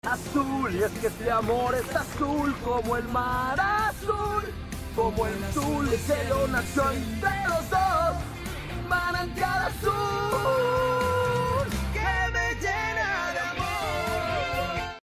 azul. Y es que este amor es azul como el mar azul, como el azul. El cielo nació entre los dos, manantial